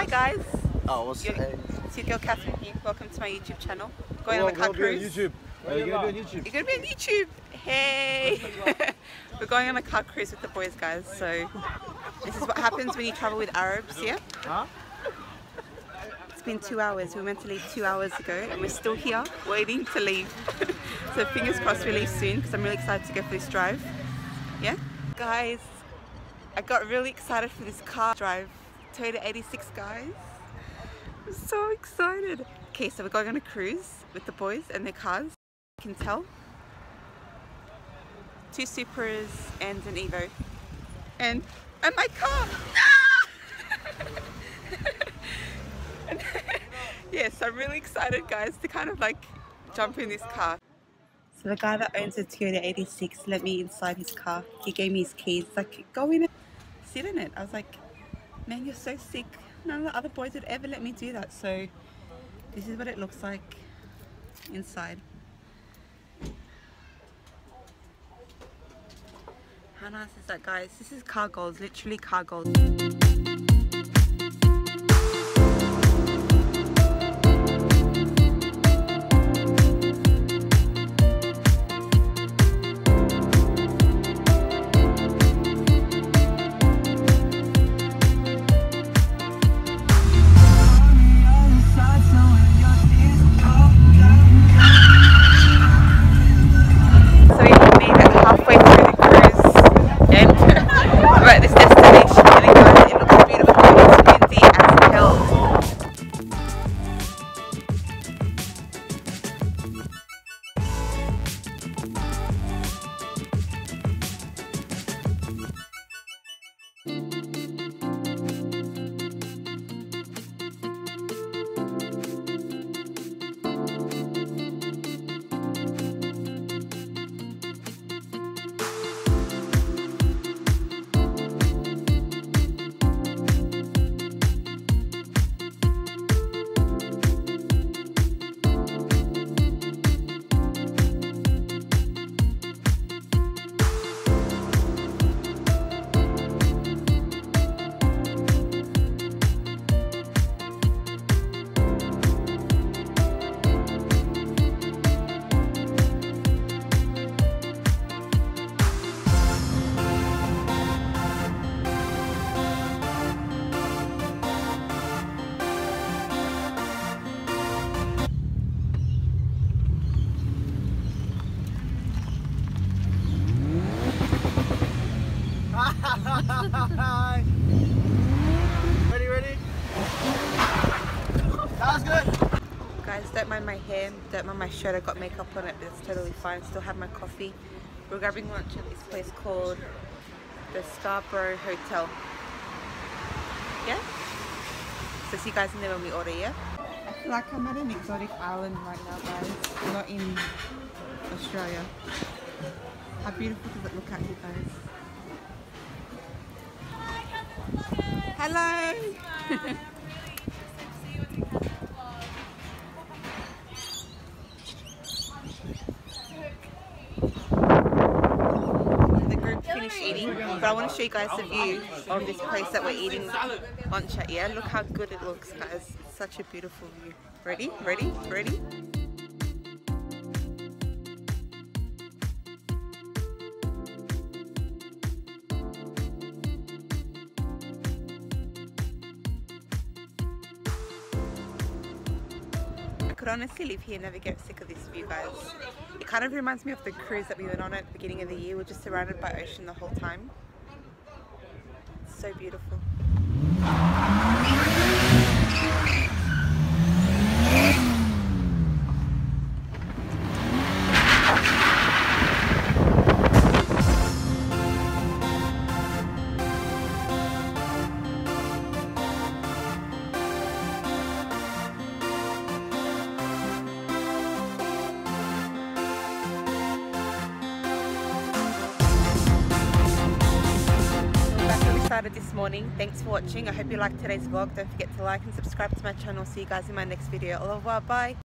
guys. Oh, what's It's your girl Kathrein here. Welcome to my YouTube channel. Going on a car cruise. YouTube. You're gonna be on YouTube. You're gonna be on YouTube. Hey! We're going on a car cruise with the boys, guys. So this is what happens when you travel with Arabs, yeah? Huh? It's been 2 hours. We were meant to leave 2 hours ago, and we're still here waiting to leave. So fingers crossed we leave soon, because I'm really excited to go for this drive. Yeah? Guys, I got really excited for this car drive. Toyota 86, guys. I'm so excited. Okay, so we're going on a cruise with the boys and their cars. You can tell. 2 Supras and an Evo. And my car! Yes, I'm really excited, guys, to kind of like jump in this car. So the guy that owns a Toyota 86 let me inside his car. He gave me his keys, like, go in it, sit in it. I was like, man, you're so sick. None of the other boys would ever let me do that. So this is what it looks like inside. How nice is that, guys? This is car gold, literally car gold. Ready? That was good. Guys, don't mind my hair, don't mind my shirt. I got makeup on it, but it's totally fine. Still have my coffee. We're grabbing lunch at this place called the Scarborough Hotel. Yeah? So see you guys in there when we order, yeah? I feel like I'm at an exotic island right now, guys. We're not in Australia. How beautiful does it look at you guys? Hello! The group finished eating, but I want to show you guys the view of this place that we're eating lunch at. Yeah, look how good it looks, guys. It's such a beautiful view. Ready? Ready? Ready? I could honestly live here and never get sick of this view, guys. It kind of reminds me of the cruise that we went on at the beginning of the year. We're just surrounded by ocean the whole time. It's so beautiful. Started this morning. Thanks for watching. I hope you liked today's vlog. Don't forget to like and subscribe to my channel. See you guys in my next video. Au revoir. Bye.